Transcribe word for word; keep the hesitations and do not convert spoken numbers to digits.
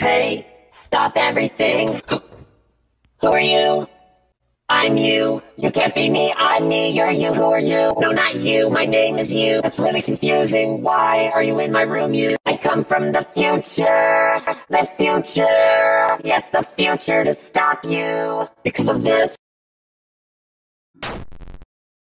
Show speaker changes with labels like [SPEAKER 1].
[SPEAKER 1] Hey, stop everything. Who are you? I'm you. You can't be me, I'm me. You're you, who are you? No, not you, my name is you. That's really confusing. Why are you in my room, you? I come from the future. The future. Yes, the future to stop you. Because of this.